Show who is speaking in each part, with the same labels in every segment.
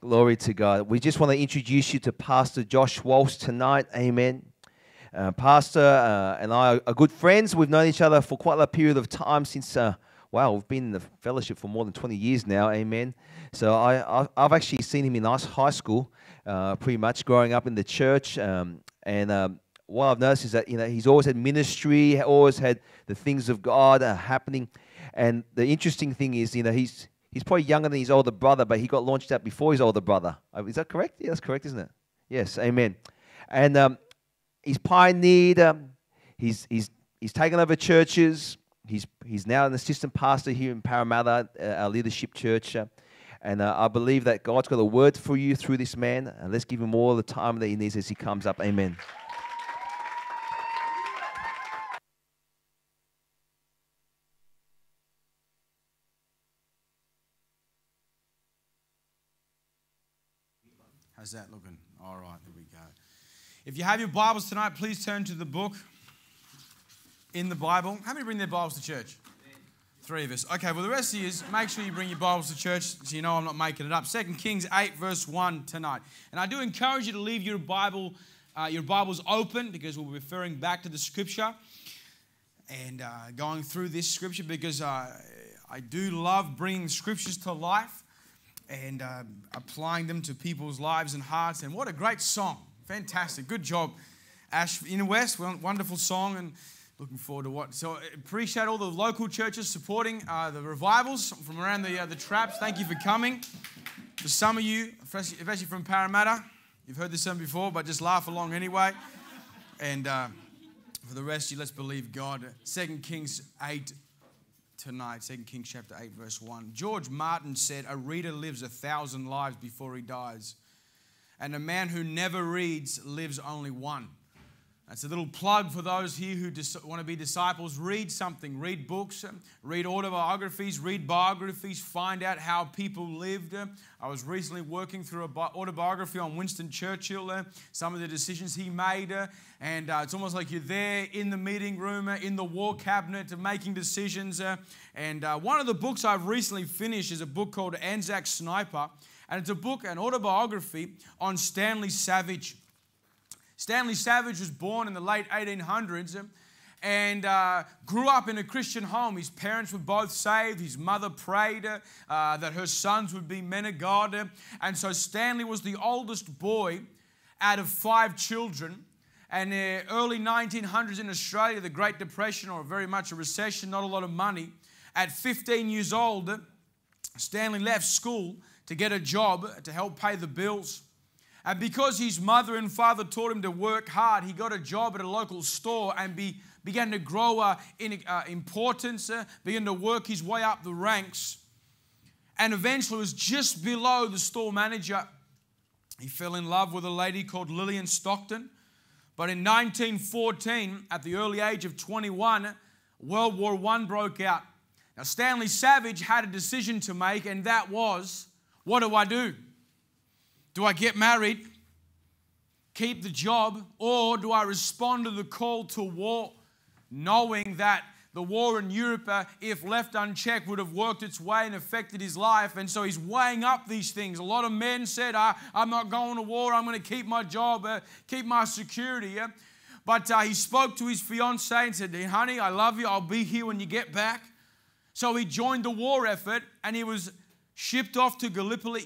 Speaker 1: Glory to God. We just want to introduce you to Pastor Josh Walsh tonight. Amen. Pastor and I are good friends. We've known each other for quite a period of time since, we've been in the fellowship for more than 20 years now. Amen. So I've actually seen him in high school, pretty much growing up in the church. What I've noticed is that, he's always had ministry, always had the things of God happening. And the interesting thing is, he's probably younger than his older brother, but he got launched out before his older brother. Is that correct? Yeah, that's correct, isn't it? Yes, amen. And he's pioneered. He's taken over churches. He's now an assistant pastor here in Parramatta, our leadership church. And I believe that God's got a word for you through this man. And let's give him all the time that he needs as he comes up. Amen.
Speaker 2: How's that looking? All right, there we go. If you have your Bibles tonight, please turn to the book in the Bible. How many bring their Bibles to church? 3 of us. Okay, well, the rest of you, make sure you bring your Bibles to church so you know I'm not making it up. 2 Kings 8, verse 1 tonight. And I do encourage you to leave your Bibles open because we'll be referring back to the Scripture and going through this Scripture because I do love bringing Scriptures to life and applying them to people's lives and hearts. And what a great song. Fantastic. Good job, Ash in the West. Wonderful song, and looking forward to what. So appreciate all the local churches supporting the revivals from around the traps. Thank you for coming. For some of you, especially from Parramatta, you've heard this song before, but just laugh along anyway. And for the rest of you, let's believe God. 2 Kings 8 tonight, 2 Kings chapter 8, verse 1. George Martin said, "A reader lives 1,000 lives before he dies, and a man who never reads lives only one." That's a little plug for those here who want to be disciples. Read something. Read books. Read autobiographies. Read biographies. Find out how people lived. I was recently working through an autobiography on Winston Churchill, some of the decisions he made. And it's almost like you're there in the meeting room, in the war cabinet, making decisions. And one of the books I've recently finished is a book called Anzac Sniper. And it's a book, an autobiography on Stanley Savage. Stanley Savage was born in the late 1800s and grew up in a Christian home. His parents were both saved. His mother prayed that her sons would be men of God. And so Stanley was the oldest boy out of 5 children. And the early 1900s in Australia, the Great Depression, or very much a recession, not a lot of money. At 15 years old, Stanley left school to get a job to help pay the bills. And because his mother and father taught him to work hard, he got a job at a local store and began to grow in importance, began to work his way up the ranks, and eventually was just below the store manager. He fell in love with a lady called Lillian Stockton. But in 1914, at the early age of 21, World War I broke out. Now, Stanley Savage had a decision to make, and that was, what do I do? Do I get married, keep the job, or do I respond to the call to war, knowing that the war in Europe, if left unchecked, would have worked its way and affected his life? And so he's weighing up these things. A lot of men said, I'm not going to war, I'm going to keep my job, keep my security. But he spoke to his fiancée and said, honey, I love you, I'll be here when you get back. So he joined the war effort and he was shipped off to Gallipoli.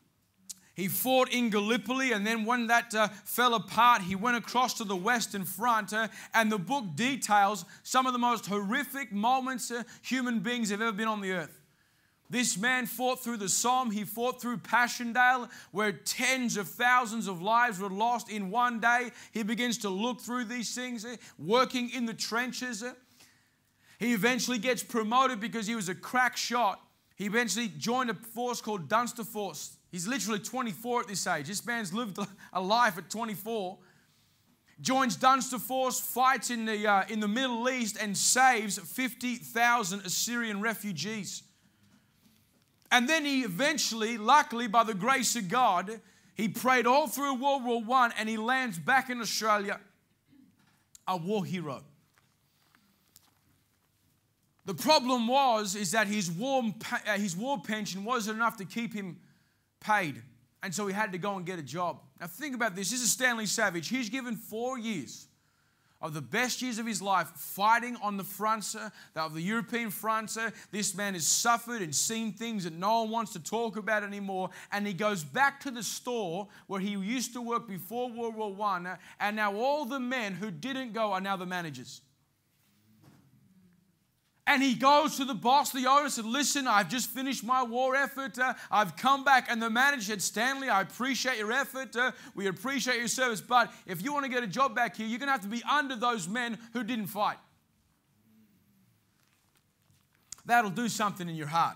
Speaker 2: He fought in Gallipoli, and then when that fell apart, he went across to the Western Front, and the book details some of the most horrific moments human beings have ever been on the earth. This man fought through the Somme, he fought through Passchendaele, where tens of thousands of lives were lost in one day. He begins to look through these things, working in the trenches. He eventually gets promoted because he was a crack shot. He eventually joined a force called Dunster Force. He's literally 24 at this age. This man's lived a life at 24. Joins Dunster Force, fights in the Middle East and saves 50,000 Assyrian refugees. And then he eventually, luckily by the grace of God, he prayed all through World War I and he lands back in Australia, a war hero. The problem is that his war pension wasn't enough to keep him paid And so he had to go and get a job. Now think about this. This is Stanley Savage. He's given 4 years of the best years of his life fighting on the fronts of the European fronts. This man has suffered and seen things that no one wants to talk about anymore. And he goes back to the store where he used to work before World War I. And now all the men who didn't go are now the managers. And he goes to the boss, the owner, and said, listen, I've just finished my war effort. I've come back. And the manager said, Stanley, I appreciate your effort. We appreciate your service. But if you want to get a job back here, you're going to have to be under those men who didn't fight. That'll do something in your heart.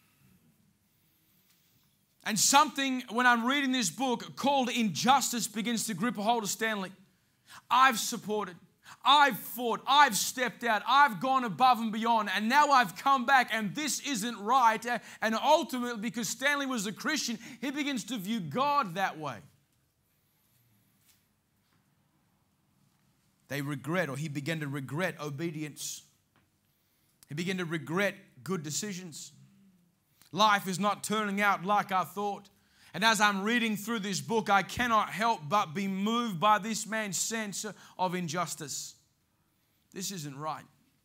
Speaker 2: And something, when I'm reading this book, called injustice begins to grip a hold of Stanley. I've supported. I've fought, I've stepped out, I've gone above and beyond, and now I've come back and this isn't right. And ultimately, because Stanley was a Christian, he begins to view God that way. He began to regret obedience. He began to regret good decisions. Life is not turning out like I thought. And as I'm reading through this book, I cannot help but be moved by this man's sense of injustice. This isn't right.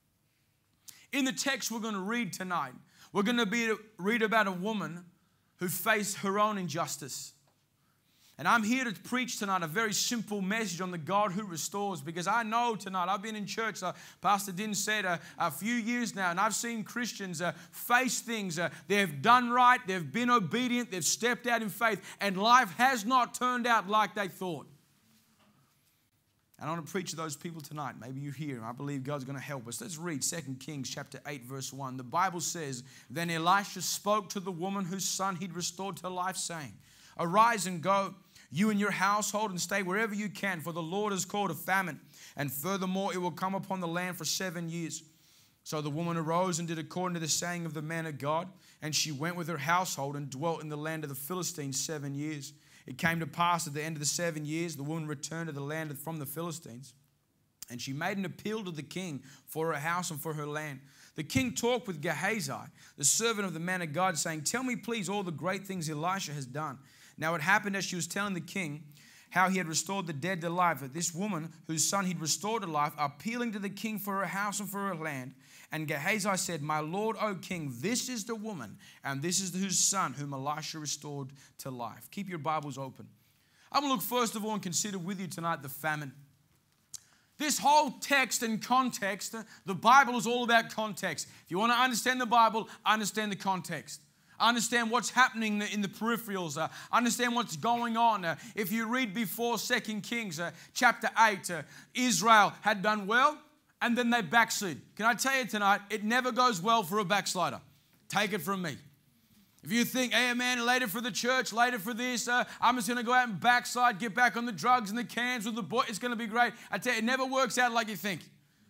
Speaker 2: In the text we're going to read tonight, we're going to read about a woman who faced her own injustice. And I'm here to preach tonight a very simple message on the God who restores, because I know tonight, I've been in church, Pastor Dinh said, a few years now, and I've seen Christians face things. They've done right, they've been obedient, they've stepped out in faith, and life has not turned out like they thought. And I want to preach to those people tonight. Maybe you're here, and I believe God's going to help us. Let's read 2 Kings chapter 8, verse 1. The Bible says, Then Elisha spoke to the woman whose son he'd restored to life, saying, Arise and go, you and your household, and stay wherever you can, for the Lord has called a famine, and furthermore it will come upon the land for 7 years. So the woman arose and did according to the saying of the man of God, and she went with her household and dwelt in the land of the Philistines 7 years. It came to pass at the end of the 7 years, the woman returned to the land from the Philistines, and she made an appeal to the king for her house and for her land. The king talked with Gehazi, the servant of the man of God, saying, Tell me, please, all the great things Elisha has done. Now it happened as she was telling the king how he had restored the dead to life, that this woman, whose son he'd restored to life, appealing to the king for her house and for her land. And Gehazi said, My lord, O king, this is the woman, and this is whose son whom Elisha restored to life. Keep your Bibles open. I'm going to look first of all and consider with you tonight the famine. This whole text and context, the Bible is all about context. If you want to understand the Bible, understand the context. Understand what's happening in the peripherals. Understand what's going on. If you read before 2 Kings chapter 8, Israel had done well and then they backslid. Can I tell you tonight, it never goes well for a backslider. Take it from me. If you think, hey man, later for the church, later for this, I'm just going to go out and backslide, get back on the drugs and the cans with the boy, it's going to be great. I tell you, it never works out like you think.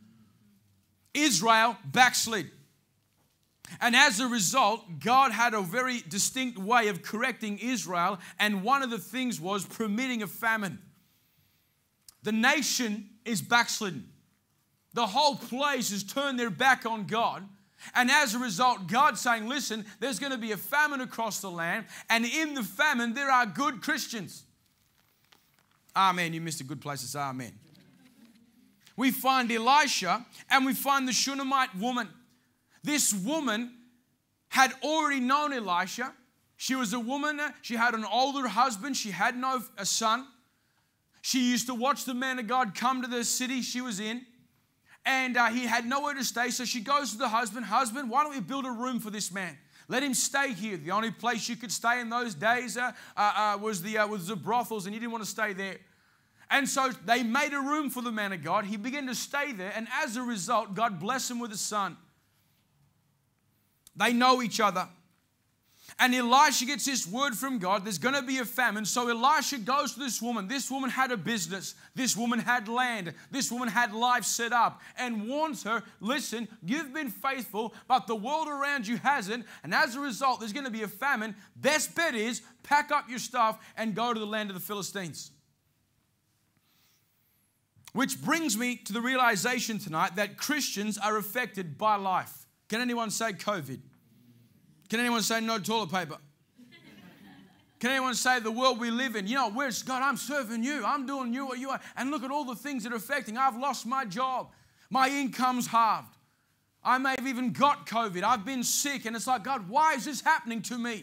Speaker 2: Israel backslid. And as a result, God had a very distinct way of correcting Israel, and one of the things was permitting a famine. The nation is backslidden. The whole place has turned their back on God, and as a result, God's saying, listen, there's going to be a famine across the land, and in the famine, there are good Christians. Amen. You missed a good place to say amen. We find Elisha, and we find the Shunammite woman. This woman had already known Elisha. She was a woman, she had an older husband, she had no son. She used to watch the man of God come to the city she was in, and he had nowhere to stay, so she goes to the husband, why don't we build a room for this man? Let him stay here. The only place you could stay in those days was the brothels, and he didn't want to stay there. And so they made a room for the man of God. He began to stay there, and as a result, God blessed him with a son. They know each other. And Elisha gets this word from God, there's going to be a famine. So Elisha goes to this woman. This woman had a business. This woman had land. This woman had life set up, and warns her, listen, you've been faithful, but the world around you hasn't. And as a result, there's going to be a famine. Best bet is pack up your stuff and go to the land of the Philistines. Which brings me to the realization tonight that Christians are affected by life. Can anyone say COVID? Can anyone say no toilet paper? Can anyone say the world we live in? You know, where's God? I'm serving you. I'm doing you what you are. And look at all the things that are affecting. I've lost my job. My income's halved. I may have even got COVID. I've been sick. And it's like, God, why is this happening to me?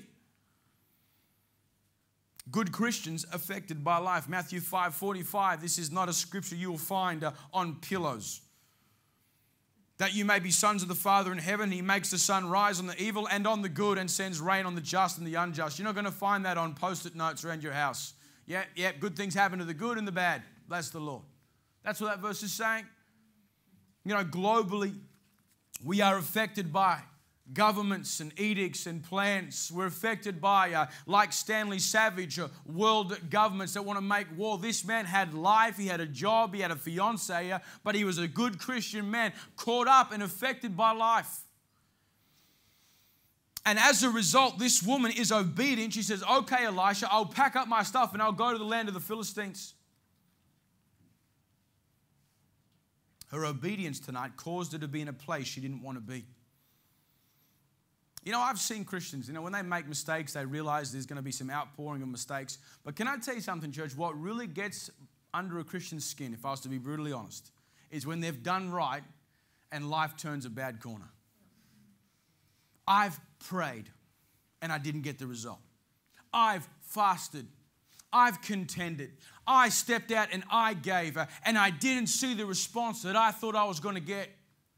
Speaker 2: Good Christians affected by life. Matthew 5:45. This is not a scripture you will find on pillows. That you may be sons of the Father in heaven. He makes the sun rise on the evil and on the good and sends rain on the just and the unjust. You're not going to find that on post-it notes around your house. Yeah, good things happen to the good and the bad. Bless the Lord. That's what that verse is saying. You know, globally, we are affected by governments and edicts and plans. We're affected by, like Stanley Savage, world governments that want to make war. This man had life, he had a job, he had a fiancée, but he was a good Christian man, caught up and affected by life. And as a result, this woman is obedient. She says, okay, Elisha, I'll pack up my stuff and I'll go to the land of the Philistines. Her obedience tonight caused her to be in a place she didn't want to be. You know, I've seen Christians, when they make mistakes, they realize there's going to be some outpouring of mistakes. But can I tell you something, church? What really gets under a Christian's skin, if I was to be brutally honest, is when they've done right and life turns a bad corner. I've prayed and I didn't get the result. I've fasted. I've contended. I stepped out and I gave and I didn't see the response that I thought I was going to get.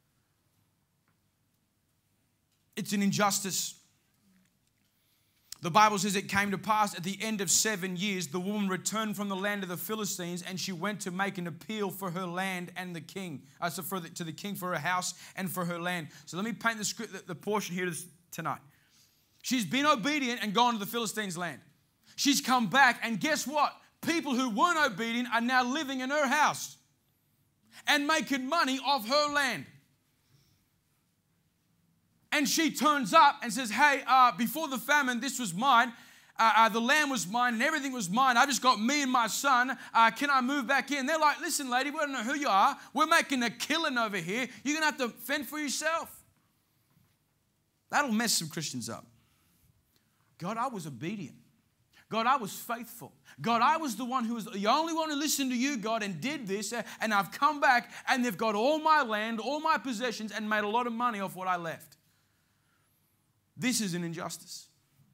Speaker 2: It's an injustice. The Bible says it came to pass at the end of 7 years, the woman returned from the land of the Philistines and she went to make an appeal for her land and the king, to the king for her house and for her land. So let me paint the portion here tonight. She's been obedient and gone to the Philistines' land. She's come back and guess what? People who weren't obedient are now living in her house and making money off her land. And she turns up and says, hey, before the famine, this was mine. The land was mine and everything was mine. I just got me and my son. Can I move back in? They're like, listen, lady, we don't know who you are. We're making a killing over here. You're going to have to fend for yourself. That'll mess some Christians up. God, I was obedient. God, I was faithful. God, I was the one who was the only one who listened to you, God, and did this. And I've come back and they've got all my land, all my possessions, and made a lot of money off what I left. This is an injustice.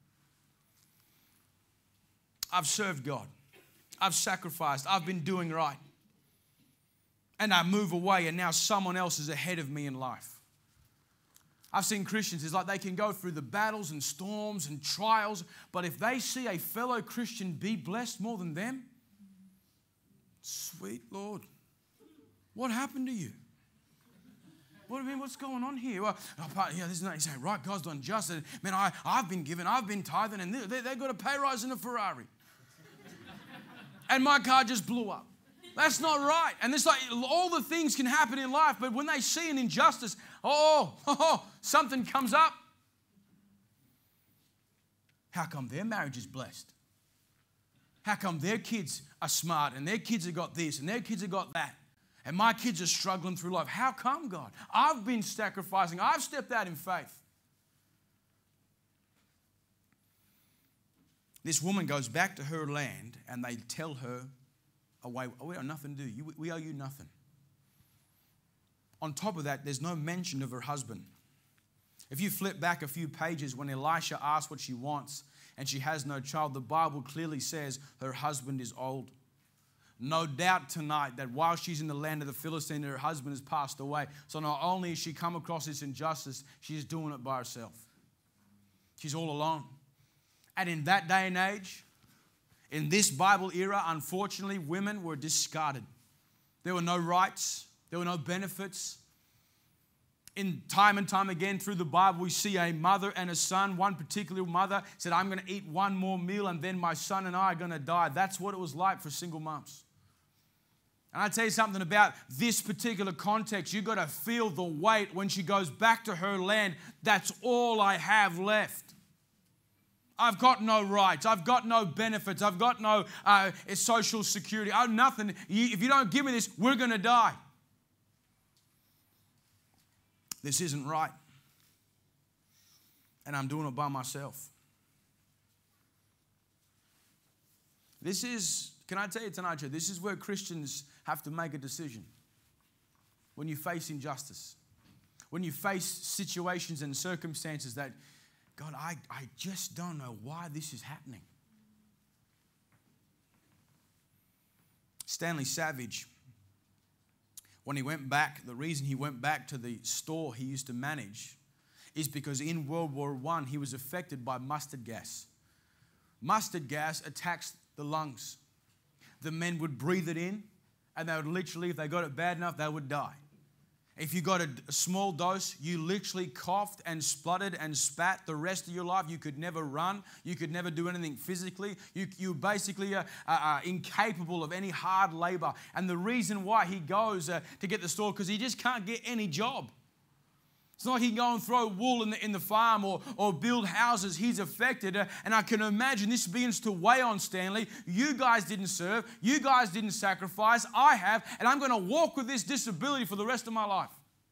Speaker 2: I've served God. I've sacrificed. I've been doing right. And I move away and now someone else is ahead of me in life. I've seen Christians, it's like they can go through the battles and storms and trials, but if they see a fellow Christian be blessed more than them, sweet Lord, what happened to you? What do you mean? What's going on here? Well, this is not saying, right, God's done justice. Man, I've been given, I've been tithing, and they've got a pay rise in a Ferrari. And my car just blew up. That's not right. And it's like all the things can happen in life, but when they see an injustice, something comes up. How come their marriage is blessed? How come their kids are smart and their kids have got this and their kids have got that? And my kids are struggling through life. How come, God? I've been sacrificing. I've stepped out in faith. This woman goes back to her land and they tell her, we have nothing to do. We owe you nothing. On top of that, there's no mention of her husband. If you flip back a few pages when Elisha asks what she wants and she has no child, the Bible clearly says her husband is old. No doubt tonight that while she's in the land of the Philistines, her husband has passed away. So not only has she come across this injustice, she's doing it by herself. She's all alone. And in that day and age, in this Bible era, unfortunately, women were discarded. There were no rights. There were no benefits. In time and time again through the Bible, we see a mother and a son. One particular mother said, I'm going to eat one more meal and then my son and I are going to die. That's what it was like for single moms. And I tell you something about this particular context. You've got to feel the weight when she goes back to her land. That's all I have left. I've got no rights. I've got no benefits. I've got no social security. I have nothing. If you don't give me this, we're going to die. This isn't right. And I'm doing it by myself. Can I tell you tonight, church, this is where Christians have to make a decision. When you face injustice, when you face situations and circumstances that, God, I just don't know why this is happening. Stanley Savage, when he went back, the reason he went back to the store he used to manage is because in World War I, he was affected by mustard gas. Mustard gas attacks the lungs. The men would breathe it in, and they would literally, if they got it bad enough, they would die. If you got a small dose, you literally coughed and spluttered and spat the rest of your life. You could never run. You could never do anything physically. You basically are incapable of any hard labor. And the reason why he goes to get the store, because he just can't get any job. It's not like he can go and throw wool in the farm or build houses. He's affected. And I can imagine this begins to weigh on Stanley. You guys didn't serve. You guys didn't sacrifice. I have. And I'm going to walk with this disability for the rest of my life.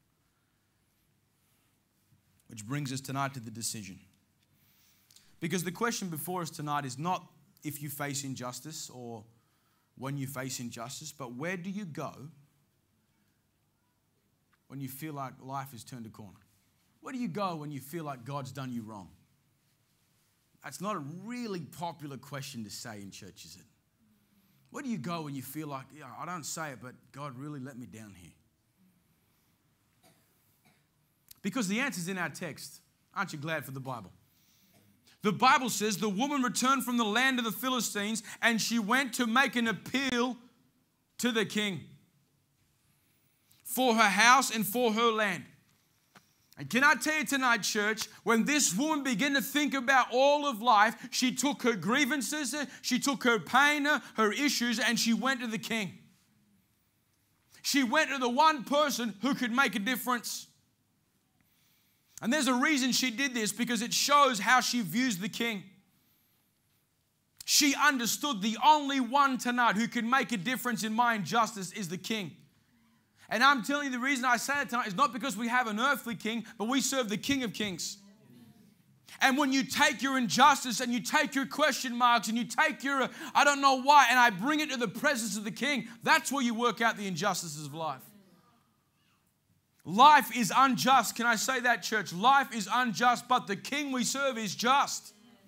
Speaker 2: Which brings us tonight to the decision. Because the question before us tonight is not if you face injustice or when you face injustice, but where do you go when you feel like life has turned a corner? Where do you go when you feel like God's done you wrong? That's not a really popular question to say in church, is it? Where do you go when you feel like, yeah, I don't say it, but God really let me down here? Because the answer's in our text. Aren't you glad for the Bible? The Bible says the woman returned from the land of the Philistines and she went to make an appeal to the king for her house and for her land. And can I tell you tonight, church, when this woman began to think about all of life, she took her grievances, she took her pain, her issues, and she went to the king. She went to the one person who could make a difference. And there's a reason she did this, because it shows how she views the king. She understood the only one tonight who can make a difference in my injustice is the king. And I'm telling you, the reason I say it tonight is not because we have an earthly king, but we serve the King of Kings. And when you take your injustice and you take your question marks and you take your, I don't know why, and I bring it to the presence of the king, that's where you work out the injustices of life. Life is unjust. Can I say that, church? Life is unjust, but the king we serve is just.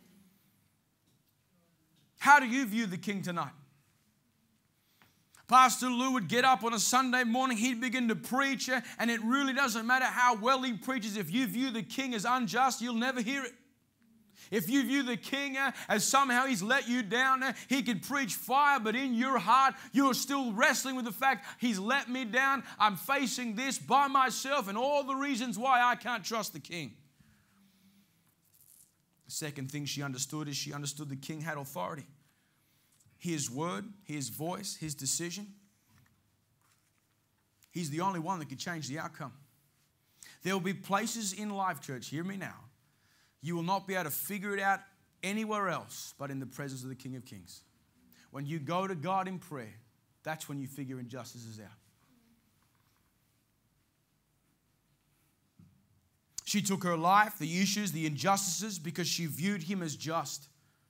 Speaker 2: How do you view the king tonight? Pastor Lou would get up on a Sunday morning, he'd begin to preach, and it really doesn't matter how well he preaches. If you view the king as unjust, you'll never hear it. If you view the king as somehow he's let you down, he could preach fire, but in your heart, you're still wrestling with the fact he's let me down. I'm facing this by myself and all the reasons why I can't trust the king. The second thing she understood is she understood the king had authority. His word, his voice, his decision. He's the only one that could change the outcome. There will be places in life, church, hear me now. You will not be able to figure it out anywhere else but in the presence of the King of Kings. When you go to God in prayer, that's when you figure injustices out. She took her life, the issues, the injustices, because she viewed him as just.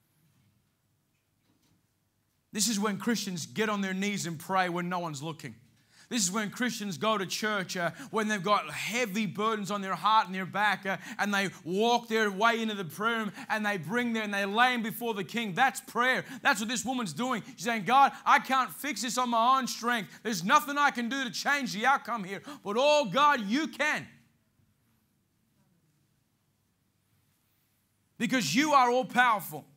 Speaker 2: This is when Christians get on their knees and pray when no one's looking. This is when Christians go to church when they've got heavy burdens on their heart and their back and they walk their way into the prayer room and they bring there and they lay them before the king. That's prayer. That's what this woman's doing. She's saying, God, I can't fix this on my own strength. There's nothing I can do to change the outcome here. But oh God, you can. Because you are all powerful.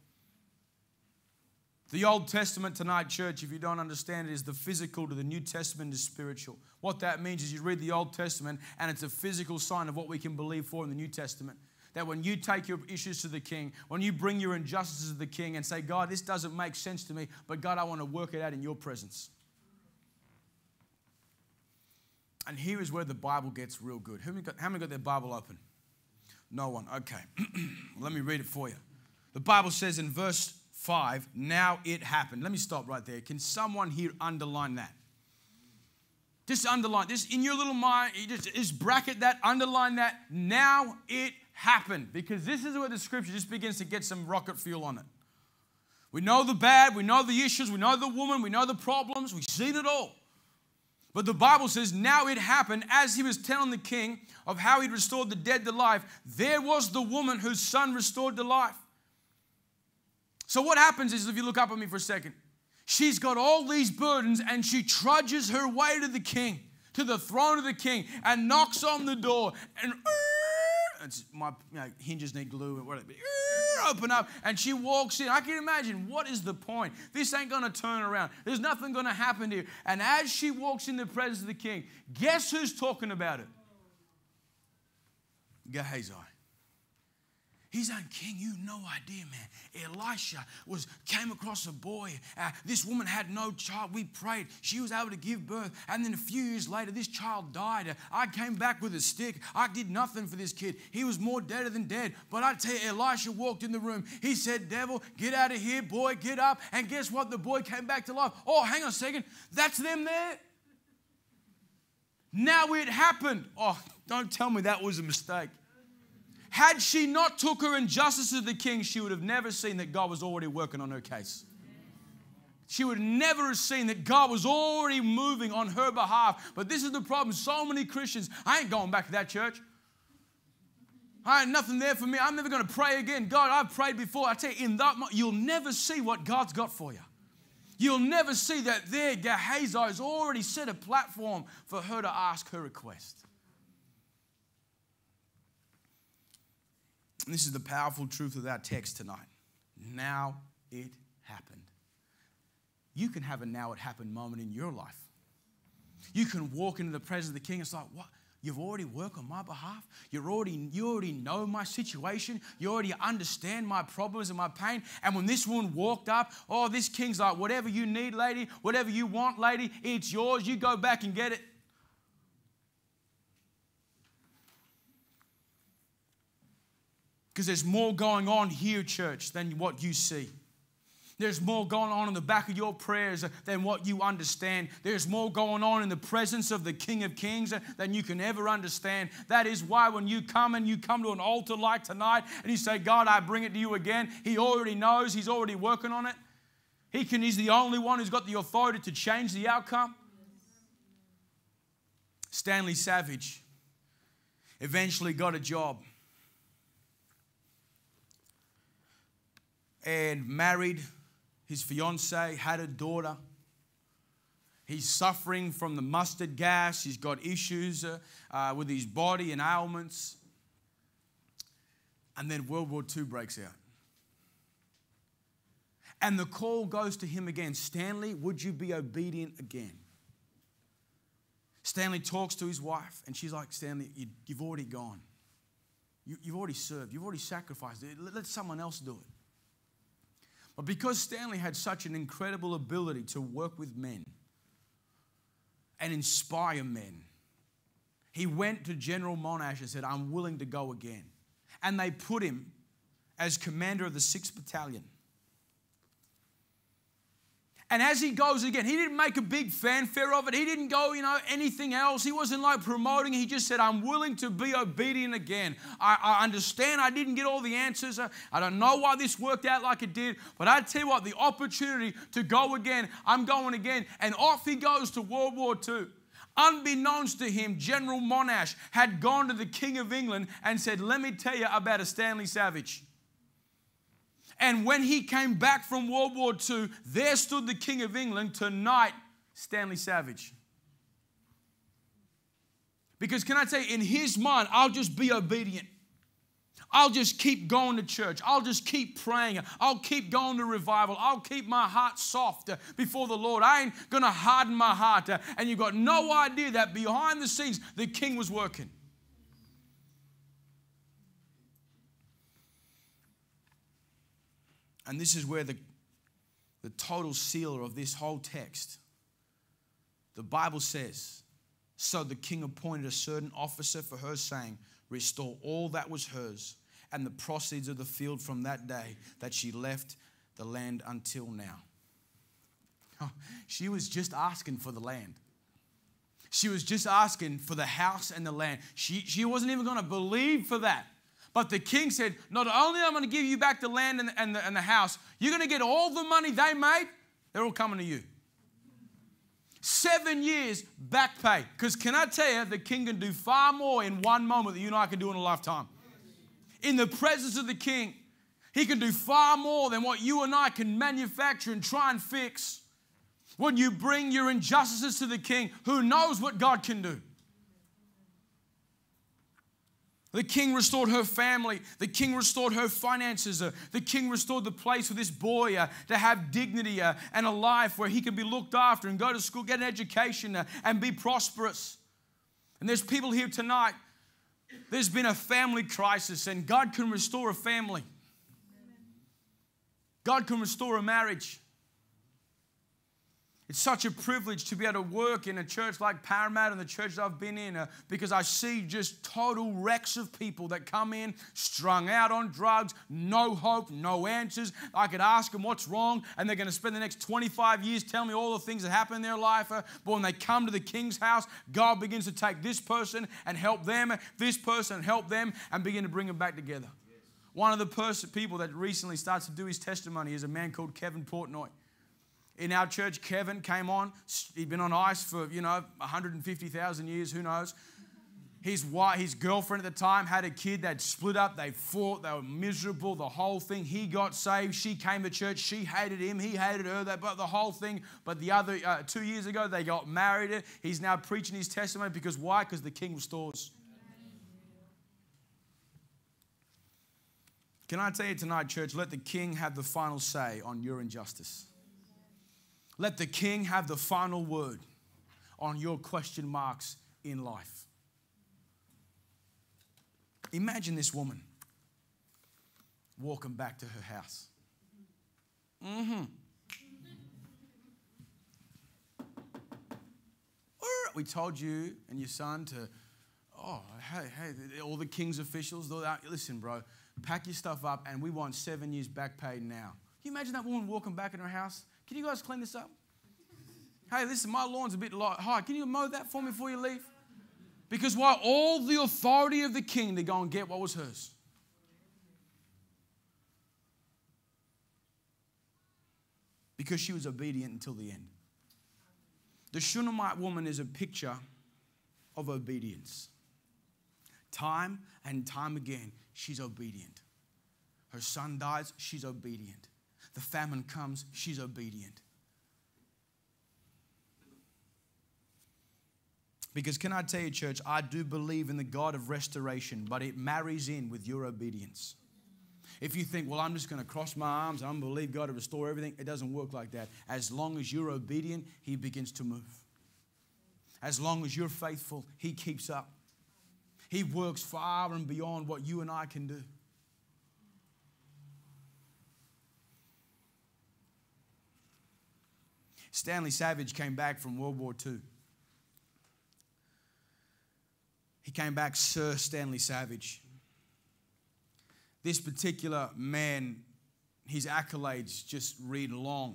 Speaker 2: The Old Testament tonight, church, if you don't understand it, is the physical to the New Testament is spiritual. What that means is you read the Old Testament and it's a physical sign of what we can believe for in the New Testament. That when you take your issues to the king, when you bring your injustices to the king and say, God, this doesn't make sense to me, but God, I want to work it out in your presence. And here is where the Bible gets real good. How many got their Bible open? No one. Okay. Let me read it for you. The Bible says in verse 5, now it happened. Let me stop right there. Can someone here underline that? Just underline this in your little mind. You just bracket that, underline that. Now it happened. Because this is where the scripture just begins to get some rocket fuel on it. We know the bad, we know the issues, we know the woman, we know the problems, we've seen it all. But the Bible says, now it happened as he was telling the king of how he'd restored the dead to life. There was the woman whose son restored to life. So what happens is, if you look up at me for a second, she's got all these burdens and she trudges her way to the king, to the throne of the king, and knocks on the door. And my hinges need glue and whatever. Open up, and she walks in. I can imagine, what is the point? This ain't going to turn around. There's nothing going to happen here. And as she walks in the presence of the king, guess who's talking about it? Gehazi. He's saying, King, you have no idea, man. Elisha came across a boy. This woman had no child. We prayed. She was able to give birth. And then a few years later, this child died. I came back with a stick. I did nothing for this kid. He was more dead than dead. But I tell you, Elisha walked in the room. He said, devil, get out of here, boy, get up. And guess what? The boy came back to life. Oh, hang on a second. That's them there. Now it happened. Oh, don't tell me that was a mistake. Had she not took her in justice to the king, she would have never seen that God was already working on her case. She would never have seen that God was already moving on her behalf. But this is the problem. So many Christians, I ain't going back to that church. I ain't nothing there for me. I'm never going to pray again. God, I've prayed before. I tell you, in that you'll never see what God's got for you. You'll never see that there Gehazi has already set a platform for her to ask her request. And this is the powerful truth of our text tonight. Now it happened. You can have a now it happened moment in your life. You can walk into the presence of the king. It's like, what? You've already worked on my behalf. You already know my situation. You already understand my problems and my pain. And when this woman walked up, oh, this king's like, whatever you need, lady, whatever you want, lady, it's yours. You go back and get it. Because there's more going on here, church, than what you see. There's more going on in the back of your prayers than what you understand. There's more going on in the presence of the King of Kings than you can ever understand. That is why when you come to an altar like tonight and you say, God, I bring it to you again, He already knows. He's already working on it. He's the only one who's got the authority to change the outcome. Stanley Savage eventually got a job and married his fiancée, had a daughter. He's suffering from the mustard gas. He's got issues with his body and ailments. And then World War II breaks out. And the call goes to him again. Stanley, would you be obedient again? Stanley talks to his wife, and she's like, Stanley, you've already gone. You've already served. You've already sacrificed. Let someone else do it. But because Stanley had such an incredible ability to work with men and inspire men, he went to General Monash and said, I'm willing to go again. And they put him as commander of the 6th Battalion. And as he goes again, he didn't make a big fanfare of it. He didn't go, anything else. He wasn't like promoting. He just said, I'm willing to be obedient again. I understand I didn't get all the answers. I don't know why this worked out like it did. But I tell you what, the opportunity to go again, I'm going again. And off he goes to World War II. Unbeknownst to him, General Monash had gone to the King of England and said, let me tell you about a Stanley Savage. And when he came back from World War II, there stood the King of England to knight Stanley Savage. Because can I tell you, in his mind, I'll just be obedient. I'll just keep going to church. I'll just keep praying. I'll keep going to revival. I'll keep my heart soft before the Lord. I ain't going to harden my heart. And you've got no idea that behind the scenes, the king was working. And this is where the total sealer of this whole text, the Bible says, so the king appointed a certain officer for her, saying, restore all that was hers and the proceeds of the field from that day that she left the land until now. She was just asking for the land. She was just asking for the house and the land. She wasn't even going to believe for that. But the king said, not only am I going to give you back the land and the house, you're going to get all the money they made. They're all coming to you. 7 years back pay. Because can I tell you, the king can do far more in one moment than you and I can do in a lifetime. In the presence of the king, he can do far more than what you and I can manufacture and try and fix. When you bring your injustices to the king, who knows what God can do? The king restored her family. The king restored her finances. The king restored the place for this boy to have dignity and a life where he could be looked after and go to school, get an education and be prosperous. And there's people here tonight, there's been a family crisis and God can restore a family. God can restore a marriage. It's such a privilege to be able to work in a church like Parramatta and the church that I've been in because I see just total wrecks of people that come in strung out on drugs, no hope, no answers. I could ask them what's wrong and they're going to spend the next 25 years telling me all the things that happen in their life. But when they come to the king's house, God begins to take this person and help them, this person and help them and begin to bring them back together. Yes. One of the people that recently starts to do his testimony is a man called Kevin Portnoy. In our church, Kevin came on. He'd been on ice for, 150,000 years, who knows. His girlfriend at the time had a kid. They'd split up. They fought. They were miserable, the whole thing. He got saved. She came to church. She hated him. He hated her. But the whole thing. But the other 2 years ago, they got married. He's now preaching his testimony because why? Because the king restores. Can I tell you tonight, church, let the king have the final say on your injustice. Let the king have the final word on your question marks in life. Imagine this woman walking back to her house. We told you and your son to, hey, all the king's officials, listen, bro, pack your stuff up and we want 7 years back paid now. Can you imagine that woman walking back in her house? Can you guys clean this up? Hey, listen, my lawn's a bit high. Can you mow that for me before you leave? Because why? All the authority of the king to go and get what was hers. Because she was obedient until the end. The Shunammite woman is a picture of obedience. Time and time again, she's obedient. Her son dies, she's obedient. The famine comes, she's obedient. Because can I tell you, church, I do believe in the God of restoration, but it marries in with your obedience. If you think, well, I'm just going to cross my arms and I'm going to believe God to restore everything, it doesn't work like that. As long as you're obedient, He begins to move. As long as you're faithful, He keeps up. He works far and beyond what you and I can do. Stanley Savage came back from World War II. He came back Sir Stanley Savage. This particular man, his accolades just read long.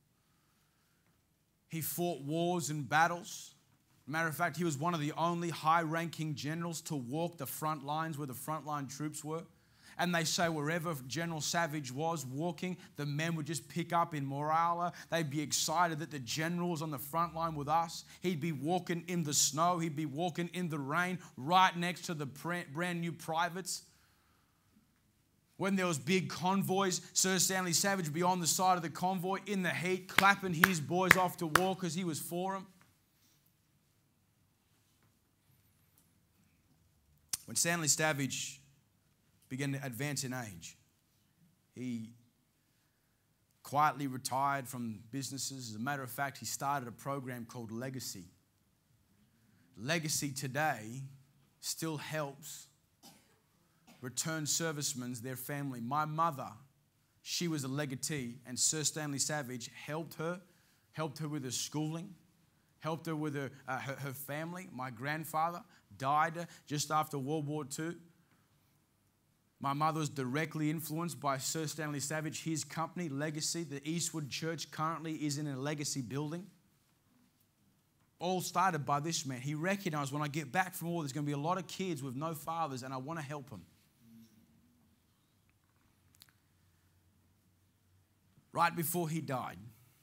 Speaker 2: He fought wars and battles. Matter of fact, he was one of the only high-ranking generals to walk the front lines where the frontline troops were. And they say wherever General Savage was walking, the men would just pick up in morale. They'd be excited that the general was on the front line with us. He'd be walking in the snow. He'd be walking in the rain right next to the brand new privates. When there was big convoys, Sir Stanley Savage would be on the side of the convoy in the heat, clapping his boys off to war because he was for them. When Stanley Savage began to advance in age, he quietly retired from businesses. As a matter of fact, he started a program called Legacy. Legacy today still helps returned servicemen, their family. My mother, she was a legatee, and Sir Stanley Savage helped her with her schooling, helped her with her family. My grandfather died just after World War II. My mother was directly influenced by Sir Stanley Savage, his company, Legacy. The Eastwood Church currently is in a Legacy building. All started by this man. He recognized when I get back from war, there's going to be a lot of kids with no fathers, and I want to help them. right before he died.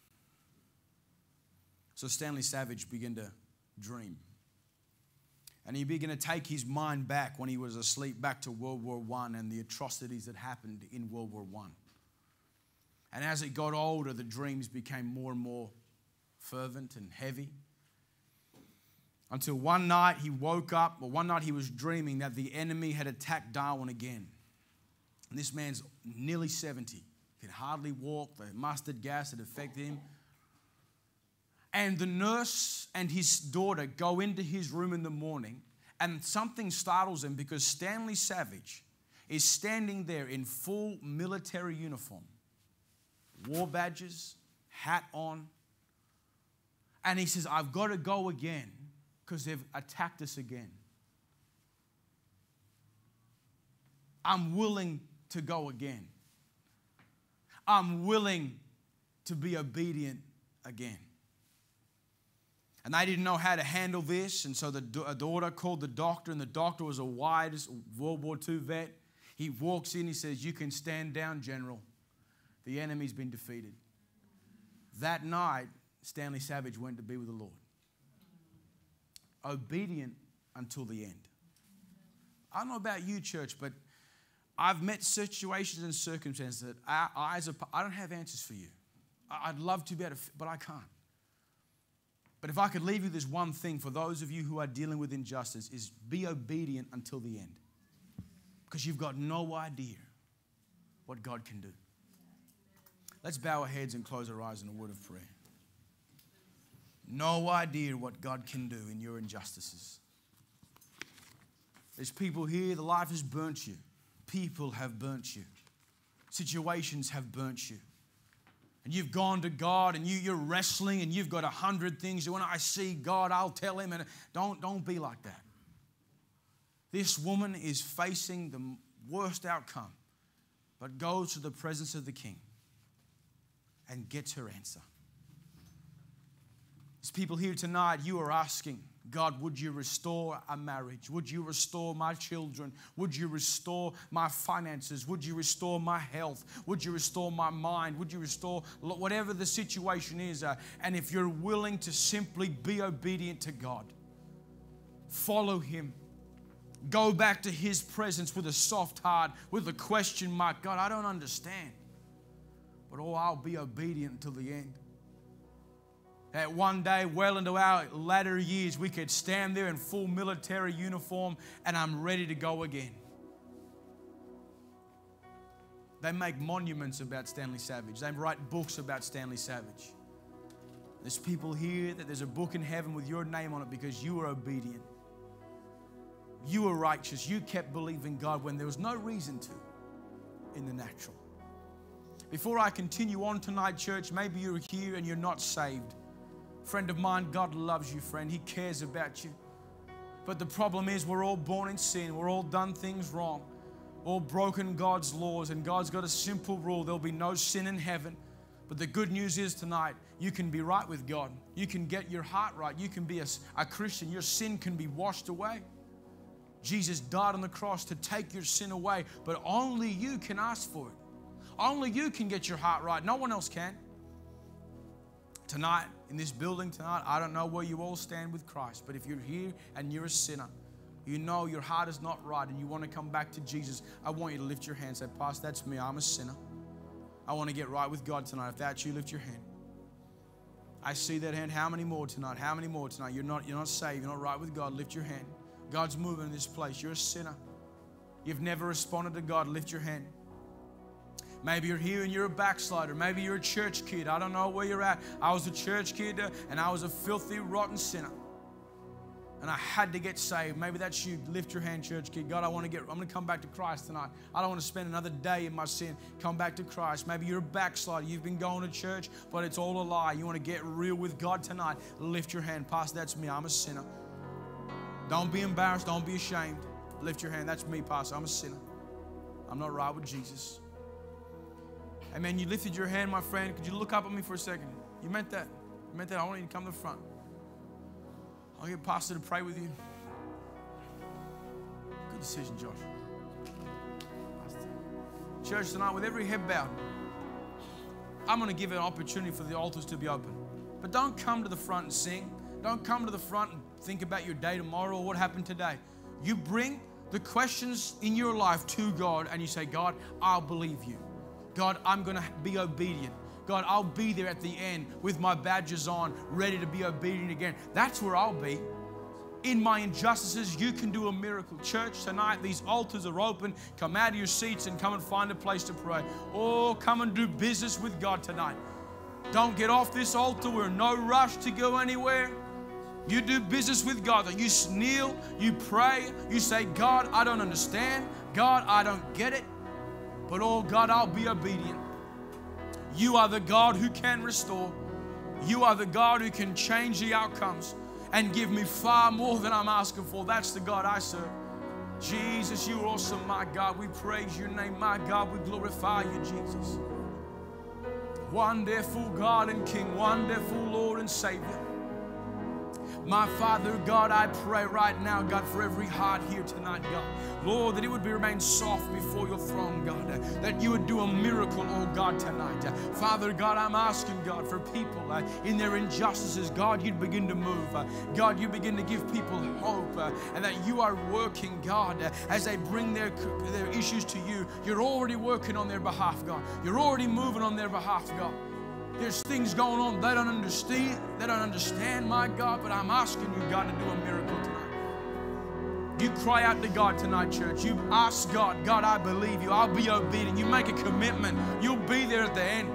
Speaker 2: So Stanley Savage began to dream. And he began to take his mind back when he was asleep, back to World War I and the atrocities that happened in World War I. And as it got older, the dreams became more and more fervent and heavy. Until one night he woke up, or one night he was dreaming that the enemy had attacked Darwin again. And this man's nearly 70. He could hardly walk. The mustard gas had affected him. And the nurse and his daughter go into his room in the morning, and something startles him because Stanley Savage is standing there in full military uniform, war badges, hat on. And he says, I've got to go again because they've attacked us again. I'm willing to go again. I'm willing to be obedient again. And they didn't know how to handle this, and so the daughter called the doctor, and the doctor was a wise World War II vet. He walks in, he says, you can stand down, General. The enemy's been defeated. That night, Stanley Savage went to be with the Lord. Obedient until the end. I don't know about you, church, but I've met situations and circumstances that I don't have answers for you. I'd love to be able to, but I can't. But if I could leave you this one thing for those of you who are dealing with injustice is be obedient until the end. Because you've got no idea what God can do. Let's bow our heads and close our eyes in a word of prayer. No idea what God can do in your injustices. There's people here, the life has burnt you. People have burnt you. Situations have burnt you. And you've gone to God and you're wrestling and you've got 100 things. When I see God, I'll tell him. And don't be like that. This woman is facing the worst outcome, but goes to the presence of the King and gets her answer. There's people here tonight, you are asking, God, would you restore a marriage? Would you restore my children? Would you restore my finances? Would you restore my health? Would you restore my mind? Would you restore whatever the situation is? And if you're willing to simply be obedient to God, follow him. Go back to his presence with a soft heart, with a question mark. God, I don't understand. But I'll be obedient until the end. That one day, well into our latter years, we could stand there in full military uniform and I'm ready to go again. They make monuments about Stanley Savage. They write books about Stanley Savage. There's people here that there's a book in heaven with your name on it because you were obedient. You were righteous. You kept believing God when there was no reason to in the natural. Before I continue on tonight, church, maybe you're here and you're not saved. Friend of mine, God loves you, friend. He cares about you. But the problem is we're all born in sin. We're all done things wrong. All broken God's laws. And God's got a simple rule. There'll be no sin in heaven. But the good news is tonight, you can be right with God. You can get your heart right. You can be a Christian. Your sin can be washed away. Jesus died on the cross to take your sin away. But only you can ask for it. Only you can get your heart right. No one else can. Tonight, in this building tonight, I don't know where you all stand with Christ, but if you're here and you're a sinner, you know your heart is not right and you want to come back to Jesus, I want you to lift your hand and say, Pastor, that's me. I'm a sinner. I want to get right with God tonight. If that's you, lift your hand. I see that hand. How many more tonight? How many more tonight? You're not saved. You're not right with God. Lift your hand. God's moving in this place. You're a sinner. You've never responded to God. Lift your hand. Maybe you're here and you're a backslider. Maybe you're a church kid. I don't know where you're at. I was a church kid and I was a filthy, rotten sinner. And I had to get saved. Maybe that's you. Lift your hand, church kid. God, I'm going to come back to Christ tonight. I don't want to spend another day in my sin. Come back to Christ. Maybe you're a backslider. You've been going to church, but it's all a lie. You want to get real with God tonight. Lift your hand. Pastor, that's me. I'm a sinner. Don't be embarrassed. Don't be ashamed. Lift your hand. That's me, Pastor. I'm a sinner. I'm not right with Jesus. Amen. You lifted your hand, my friend. Could you look up at me for a second? You meant that. You meant that. I want you to come to the front. I'll get Pastor to pray with you. Good decision, Josh. Church tonight, with every head bowed, I'm going to give an opportunity for the altars to be open. But don't come to the front and sing. Don't come to the front and think about your day tomorrow or what happened today. You bring the questions in your life to God and you say, God, I'll believe you. God, I'm going to be obedient. God, I'll be there at the end with my badges on, ready to be obedient again. That's where I'll be. In my injustices, you can do a miracle. Church, tonight, these altars are open. Come out of your seats and come and find a place to pray. Or come and do business with God tonight. Don't get off this altar. We're in no rush to go anywhere. You do business with God. You kneel, you pray, you say, God, I don't understand. God, I don't get it. But oh God, I'll be obedient. You are the God who can restore. You are the God who can change the outcomes and give me far more than I'm asking for. That's the God I serve. Jesus, you're awesome, my God. We praise your name, my God. We glorify you, Jesus. Wonderful God and King, wonderful Lord and Savior. My Father, God, I pray right now, God, for every heart here tonight, God. Lord, that it would remain soft before your throne, God. That you would do a miracle, oh God, tonight. Father, God, I'm asking, God, for people in their injustices, God, you'd begin to move. God, you begin to give people hope. And that you are working, God, as they bring their issues to you. You're already working on their behalf, God. You're already moving on their behalf, God. There's things going on they don't understand, my God, but I'm asking you, God, to do a miracle tonight. You cry out to God tonight, church. You ask God, God, I believe you. I'll be obedient. You make a commitment. You'll be there at the end.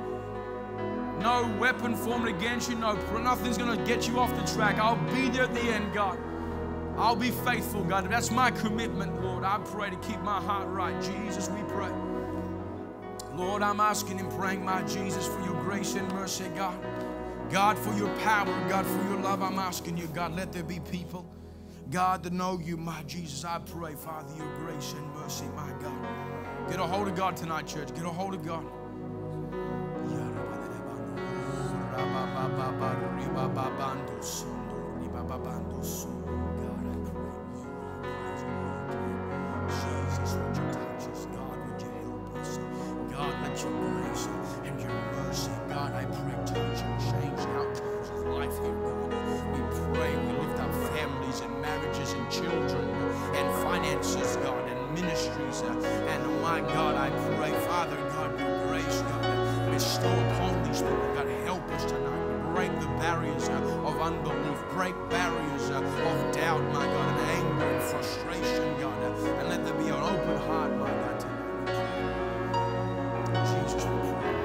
Speaker 2: No weapon formed against you. Nothing's going to get you off the track. I'll be there at the end, God. I'll be faithful, God. That's my commitment, Lord. I pray to keep my heart right. Jesus, we pray. Lord, I'm asking and praying, my Jesus, for your grace and mercy, God. God, for your power, God, for your love, I'm asking you, God, let there be people, God, that know you, my Jesus. I pray, Father, your grace and mercy, my God. Get a hold of God tonight, church. Get a hold of God. Jesus, would you touch us? God, would you help us? God, let your grace and your mercy, God, I pray, touch and change outcomes of life here, God. We pray, we lift up families and marriages and children and finances, God, and ministries. And my God, I pray, Father, God, your grace, God, bestow upon these people. God, help us tonight. Break the barriers of unbelief. Break barriers of doubt, my God, and anger and frustration, God. And let there be an open heart, my God, tonight. Jesus, we pray.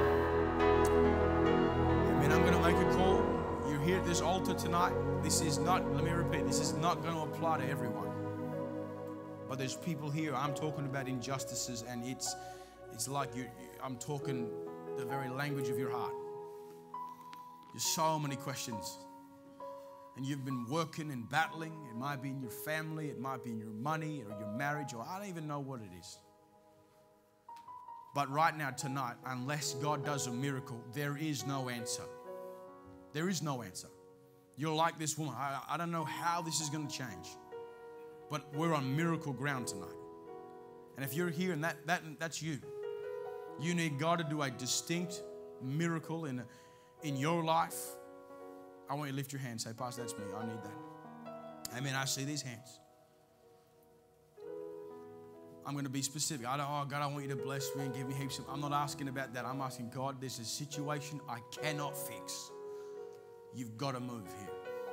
Speaker 2: Amen. I'm going to make a call. You're here at this altar tonight. This is not, let me repeat, this is not going to apply to everyone. But there's people here, I'm talking about injustices, and it's like I'm talking the very language of your heart. There's so many questions. And you've been working and battling. It might be in your family, it might be in your money or your marriage, or I don't even know what it is. But right now, tonight, unless God does a miracle, there is no answer. There is no answer. You're like this woman. I don't know how this is going to change. But we're on miracle ground tonight. And if you're here and that's you. You need God to do a distinct miracle in your life. I want you to lift your hand and say, Pastor, that's me. I need that. Amen. I see these hands. I'm going to be specific. God, I want you to bless me and give me heaps of... I'm not asking about that. I'm asking, God, this is a situation I cannot fix. You've got to move here.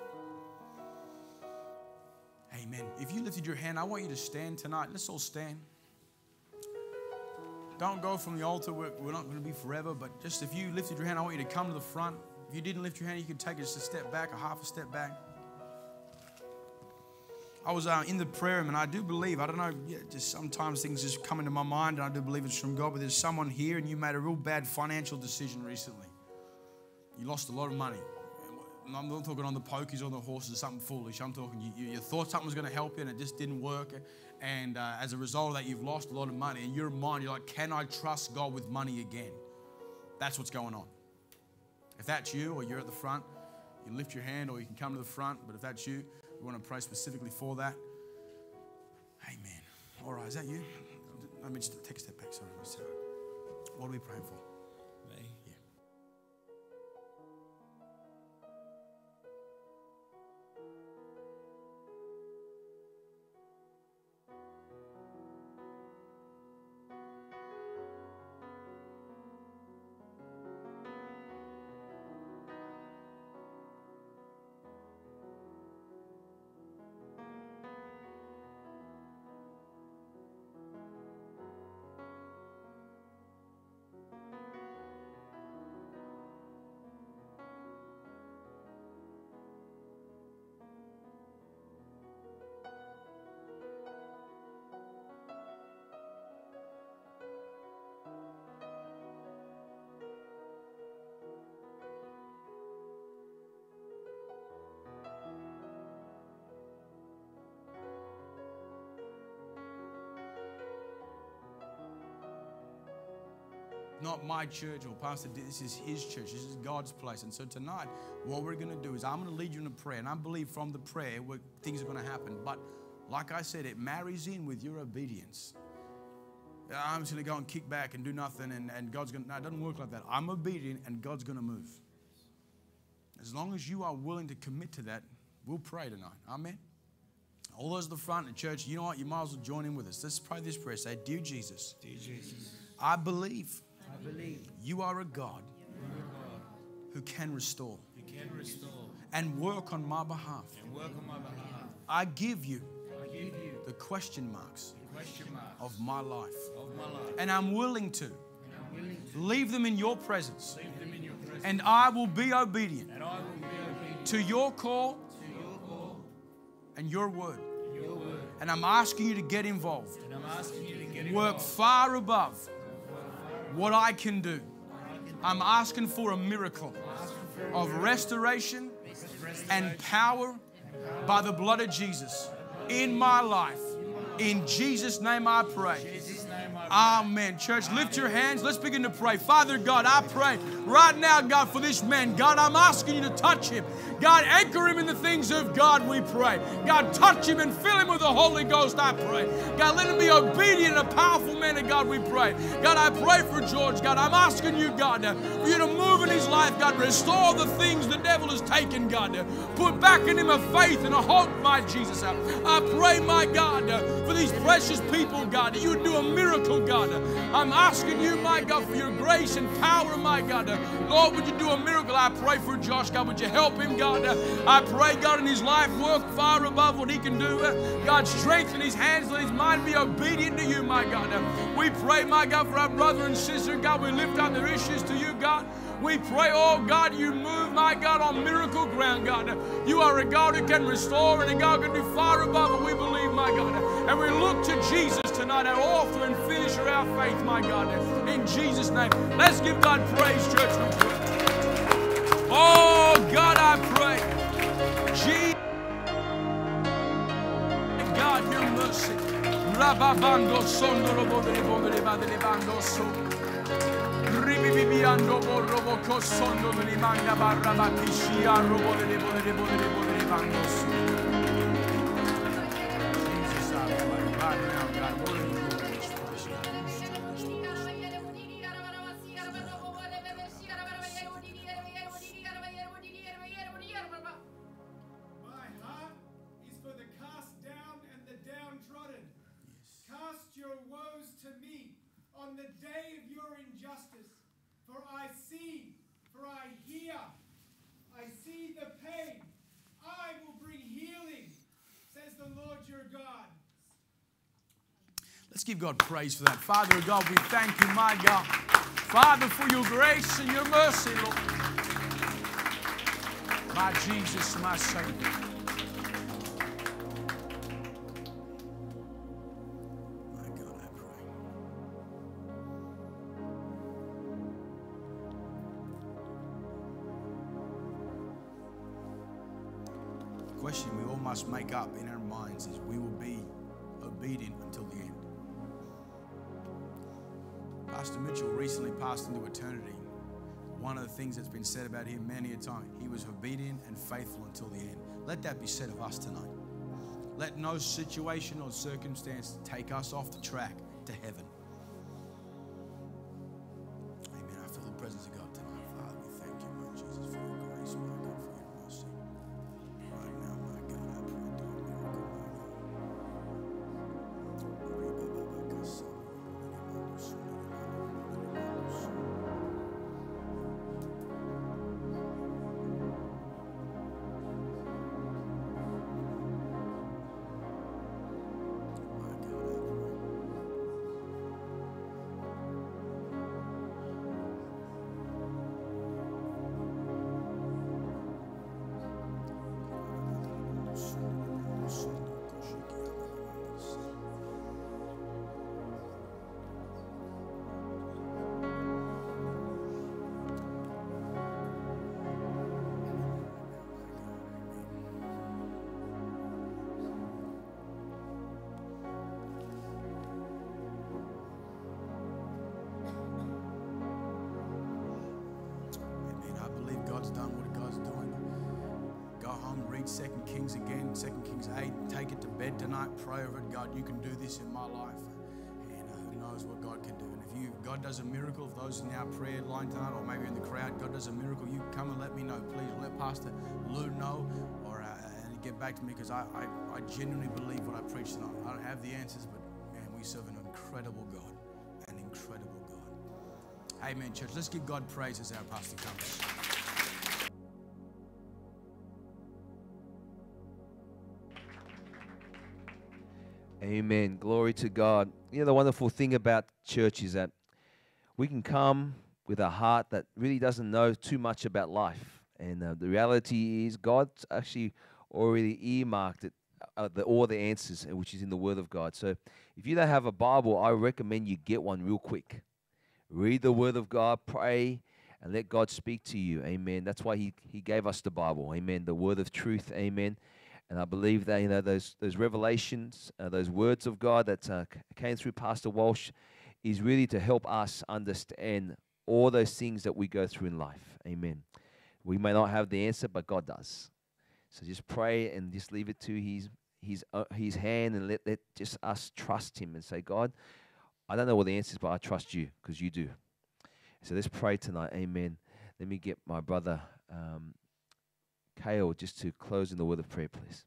Speaker 2: Amen. If you lifted your hand, I want you to stand tonight. Let's all stand. Don't go from the altar. We're not going to be forever, but just if you lifted your hand, I want you to come to the front. If you didn't lift your hand, you could take just a step back, a half a step back. I was in the prayer room, and I do believe, I don't know, just sometimes things just come into my mind, and I do believe it's from God, but there's someone here, and you made a real bad financial decision recently. You lost a lot of money. And I'm not talking on the pokies or the horses, something foolish. I'm talking, you thought something was going to help you, and it just didn't work. And as a result of that, you've lost a lot of money. In your mind, you're like, can I trust God with money again? That's what's going on. If that's you, or you're at the front, you lift your hand, or you can come to the front. But if that's you, we want to pray specifically for that. Amen. All right, is that you? Let me just take a step back. Sorry. What are we praying for?
Speaker 3: Me?
Speaker 2: Yeah. not my church or Pastor D. This is his church. This is God's place. And so tonight, what we're going to do is I'm going to lead you in a prayer. And I believe from the prayer, things are going to happen. But like I said, it marries in with your obedience. I'm just going to go and kick back and do nothing. And God's going to... No, it doesn't work like that. I'm obedient and God's going to move. As long as you are willing to commit to that, we'll pray tonight. Amen. All those at the front of the church, you know what? You might as well join in with us. Let's pray this prayer. Say, Dear Jesus, I believe you are a God who can restore and work on my behalf. I give you the question marks of my life. And I'm willing to leave them in your presence. And I will be obedient to your call and your word. And I'm asking you to get involved. Work far above what I can do. I'm asking for a miracle of restoration and power by the blood of Jesus in my life. In Jesus' name I pray. Amen. Church, lift your hands. Let's begin to pray. Father God, I pray right now, God, for this man. God, I'm asking you to touch him. God, anchor him in the things of God, we pray. God, touch him and fill him with the Holy Ghost, I pray. God, let him be obedient and a powerful man of God, we pray. God, I pray for George. God, I'm asking you, God, for you to move in his life. God, restore the things the devil has taken, God. Put back in him a faith and a hope, my Jesus. I pray, my God, for these precious people, God, that you would do a miracle, God. I'm asking you, my God, for your grace and power, my God. Lord, would you do a miracle? I pray for Josh, God. Would you help him, God? I pray, God, in his life, work far above what he can do. God, strengthen his hands, let his mind be obedient to you, my God. We pray, my God, for our brother and sister, God. We lift up their issues to you, God. We pray, oh God, you move, my God, on miracle ground, God. You are a God who can restore and a God who can do far above what we believe, my God. And we look to Jesus tonight, our author and finisher of our faith, my God. In Jesus' name. Let's give God praise, church. Oh God, I pray. Jesus, God, your mercy. Rababando sondolo bodere badere so. Ribibiando borrobo cosondo de manga barra batishia robo de bando so. Jesus, I pray right now, God, what are you doing in this place, God?
Speaker 3: My heart is for the cast down and the downtrodden. Yes. Cast your woes to me on the day of your injustice. For I see, for I hear, I see the pain. I will bring healing, says the Lord your God.
Speaker 2: Let's give God praise for that. Father God, we thank you, my God. Father, for your grace and your mercy, Lord. My Jesus, my Savior. My God, I pray. The question we all must make up in our minds is we will be obedient until the end. Pastor Mitchell recently passed into eternity. One of the things that's been said about him many a time, he was obedient and faithful until the end. Let that be said of us tonight. Let no situation or circumstance take us off the track to heaven. Amen. I feel the presence of God tonight. Father, we thank you, my Jesus, for your grace, my God, for your mercy. Right now, my God, I pray, do a miracle, my God. read 2 Kings again, 2 Kings 8. Take it to bed tonight. Pray over it. God, you can do this in my life. And who knows what God can do. And if God does a miracle, if those in our prayer line tonight or maybe in the crowd, God does a miracle, you come and let me know. Please let Pastor Lou know or and get back to me, because I genuinely believe what I preach tonight. I don't have the answers, but man, we serve an incredible God. An incredible God. Amen, church. Let's give God praise as our pastor comes.
Speaker 1: Amen. Glory to God. You know, the wonderful thing about church is that we can come with a heart that really doesn't know too much about life. And the reality is God's actually already earmarked it, all the answers, which is in the Word of God. So if you don't have a Bible, I recommend you get one real quick. Read the Word of God, pray, and let God speak to you. Amen. That's why He gave us the Bible. Amen. The Word of truth. Amen. And I believe that, you know, those revelations, those words of God that came through Pastor Walsh is really to help us understand all those things that we go through in life. Amen. We may not have the answer, but God does. So just pray and just leave it to His hand, and let just us trust Him and say, God, I don't know what the answer is, but I trust you because you do. So let's pray tonight. Amen. Let me get my brother Kale just to close in the word of prayer, please.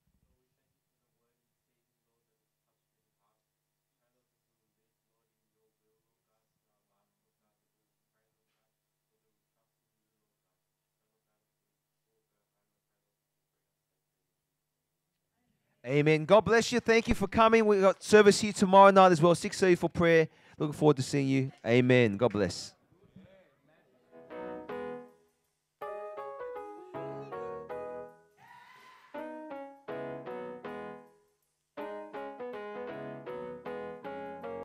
Speaker 1: Amen. God bless you. Thank you for coming. We've got service here tomorrow night as well, 6:30 for prayer. Looking forward to seeing you. Amen. God bless.